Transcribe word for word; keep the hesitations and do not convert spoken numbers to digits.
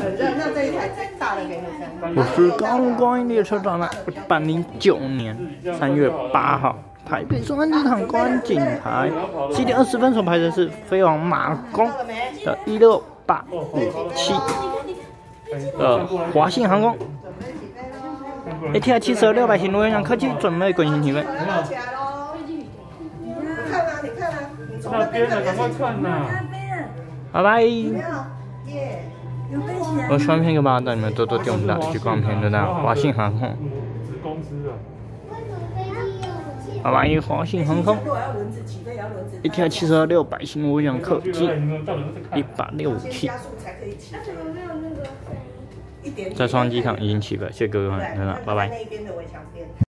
很热，那这一台大的给你看。 我是刚光列车长呢，一百零九年三月八号，台北松山机场观景台七点二十分所拍的是飞往马公的一六八五七的华信航空 A T R 七十二六百型螺旋桨客机准备滚行起飞。 看啊，你看啊，你从那边的赶快看呐！ 拜拜。 耶。 我希望片给大家带你们多多点我们的去光片的那华信航空。 子公司啊。 拜拜，华信航空。A T R 七十二六百型螺旋桨客机，一八六五七。在双机场已经起飞，谢谢各位观众，拜拜。